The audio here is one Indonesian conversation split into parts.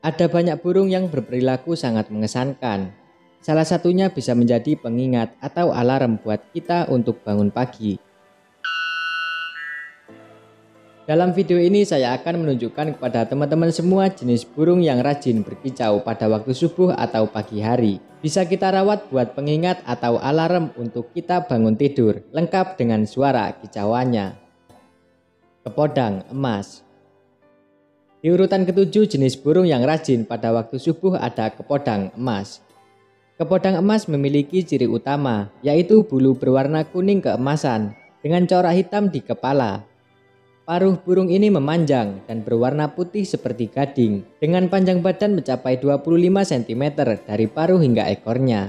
Ada banyak burung yang berperilaku sangat mengesankan. Salah satunya bisa menjadi pengingat atau alarm buat kita untuk bangun pagi. Dalam video ini saya akan menunjukkan kepada teman-teman semua jenis burung yang rajin berkicau pada waktu subuh atau pagi hari. Bisa kita rawat buat pengingat atau alarm untuk kita bangun tidur, lengkap dengan suara kicauannya. Kepodang emas. Di urutan ketujuh jenis burung yang rajin pada waktu subuh ada kepodang emas. Kepodang emas memiliki ciri utama, yaitu bulu berwarna kuning keemasan dengan corak hitam di kepala. Paruh burung ini memanjang dan berwarna putih seperti gading, dengan panjang badan mencapai 25 cm dari paruh hingga ekornya.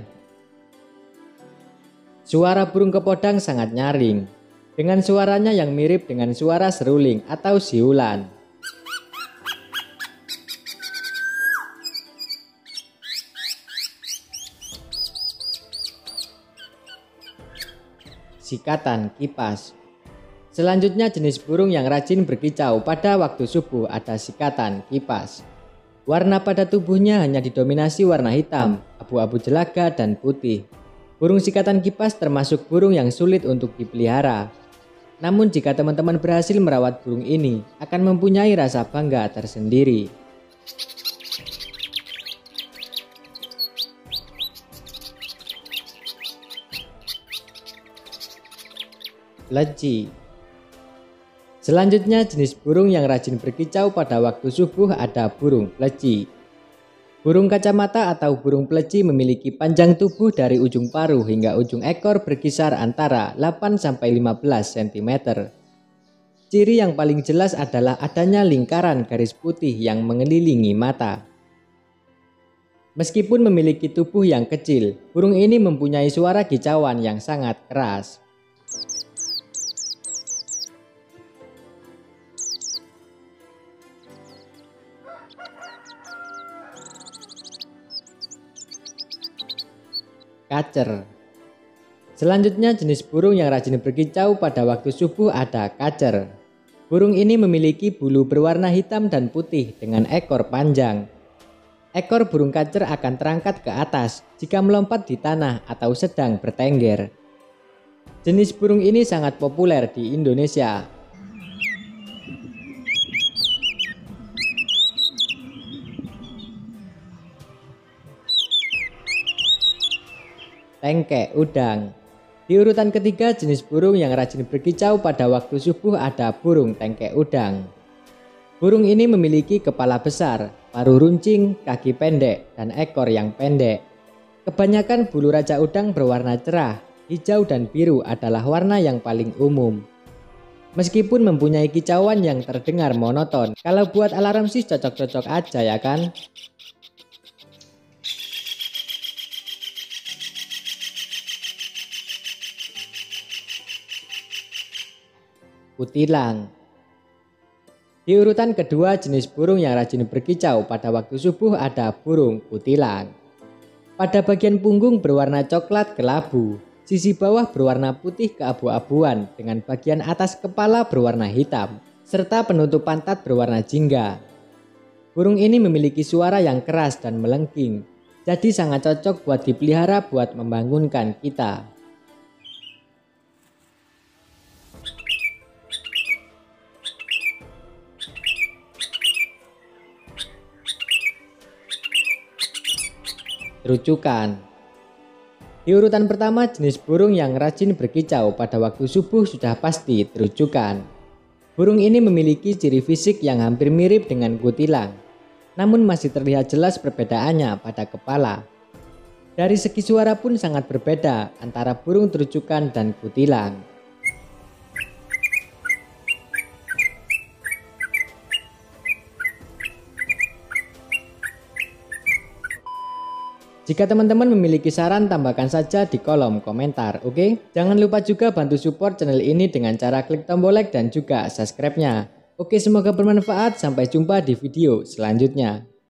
Suara burung kepodang sangat nyaring, dengan suaranya yang mirip dengan suara seruling atau siulan. Sikatan kipas. Selanjutnya jenis burung yang rajin berkicau pada waktu subuh ada sikatan kipas. Warna pada tubuhnya hanya didominasi warna hitam, abu-abu jelaga, dan putih. Burung sikatan kipas termasuk burung yang sulit untuk dipelihara. Namun jika teman-teman berhasil merawat burung ini, akan mempunyai rasa bangga tersendiri. Leci. Selanjutnya jenis burung yang rajin berkicau pada waktu subuh ada burung pleci. Burung kacamata atau burung pleci memiliki panjang tubuh dari ujung paruh hingga ujung ekor berkisar antara 8–15 cm. Ciri yang paling jelas adalah adanya lingkaran garis putih yang mengelilingi mata. Meskipun memiliki tubuh yang kecil, burung ini mempunyai suara kicauan yang sangat keras. Kacer. Selanjutnya jenis burung yang rajin berkicau pada waktu subuh ada kacer. Burung ini memiliki bulu berwarna hitam dan putih dengan ekor panjang. Ekor burung kacer akan terangkat ke atas jika melompat di tanah atau sedang bertengger. Jenis burung ini sangat populer di Indonesia. Tengkek udang. Di urutan ketiga jenis burung yang rajin berkicau pada waktu subuh ada burung tengkek udang. Burung ini memiliki kepala besar, paruh runcing, kaki pendek, dan ekor yang pendek. Kebanyakan bulu raja udang berwarna cerah, hijau dan biru adalah warna yang paling umum. Meskipun mempunyai kicauan yang terdengar monoton, kalau buat alarm sih cocok-cocok aja ya kan? Kutilang. Di urutan kedua jenis burung yang rajin berkicau pada waktu subuh ada burung kutilang. Pada bagian punggung berwarna coklat kelabu, sisi bawah berwarna putih keabu-abuan dengan bagian atas kepala berwarna hitam, serta penutup pantat berwarna jingga. Burung ini memiliki suara yang keras dan melengking, jadi sangat cocok buat dipelihara buat membangunkan kita. Terucukan. Di urutan pertama jenis burung yang rajin berkicau pada waktu subuh sudah pasti terucukan. Burung ini memiliki ciri fisik yang hampir mirip dengan kutilang, namun masih terlihat jelas perbedaannya pada kepala. Dari segi suara pun sangat berbeda antara burung terucukan dan kutilang. Jika teman-teman memiliki saran, tambahkan saja di kolom komentar, oke? Jangan lupa juga bantu support channel ini dengan cara klik tombol like dan juga subscribe-nya. Oke, semoga bermanfaat. Sampai jumpa di video selanjutnya.